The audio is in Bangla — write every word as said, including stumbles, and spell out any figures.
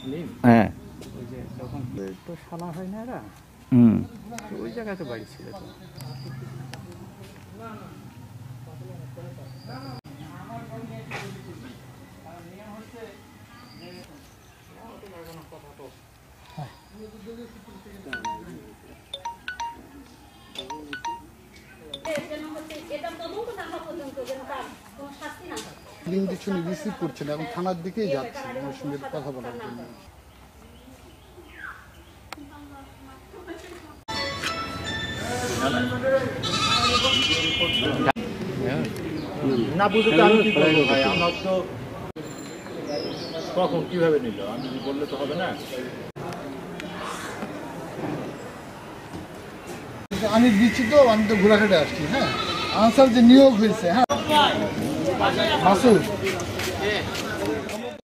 হ্যাঁ ওই যে যখন তো শালা হয় না এরা, হুম ওই জায়গাতে বাড়ি ছিল তো। দিন কিছু রিসিভ করছে না, এখন থানার দিকেই যাচ্ছে ওর সঙ্গে কথা বলার জন্য। না বুঝতে আমি কি করবো ভাই, আমার তো কখন কিভাবে নিল আমি বললে তো হবে না। আমি দিচ্ছি তো, আমি তো ঘোরাঘাটে আসছি। হ্যাঁ আনসার যে নিয়োগ হয়েছে, হ্যাঁ মাসুদ